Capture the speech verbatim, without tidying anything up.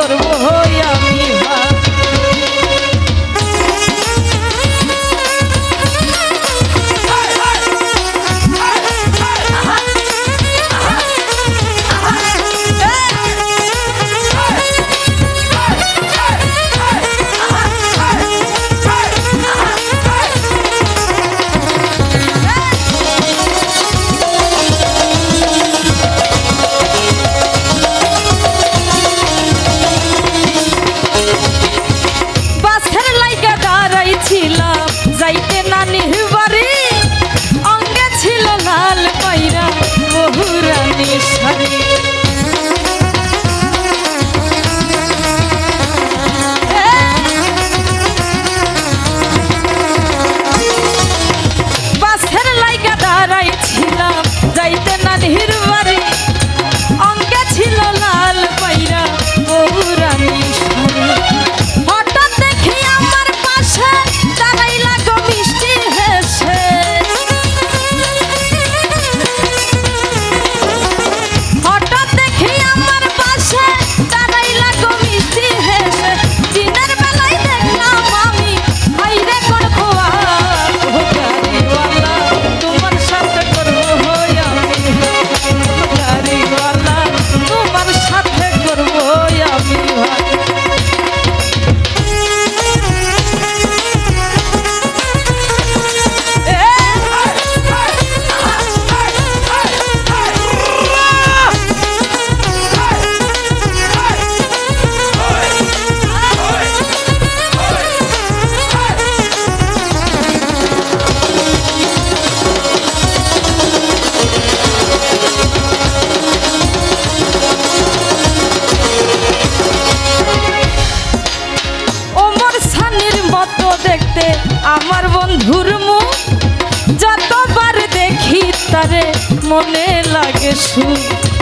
করবো আমি ভাগ। যাইতে নানির বাড়ি অঙ্গে ছিল লাল পায়রা বহুরানী শাড়ি। বাসের লাইগা দাঁড়াইছিলাম যাইতে নানির বাড়ি অঙ্গে ছিল লাল পায়রা বহুরানী শাড়ি। হঠাৎ দেখি আমার পাশে দাঁড়াইলা মিষ্টি হেসে, হঠাৎ দেখি আমার পাশে দাঁড়াইলা গো মিষ্টি হেসে। দিনের বেলায় দেখলাম আমি হাইরে করবো গাড়িওয়ালা তোমার সাথে করবো আমি, গাড়িওয়ালা তোমার সাথে করবো আমি ভাগ। দেখতে আমার বন্ধুর মুখ যতবার দেখি তারে মনে লাগে সুখ।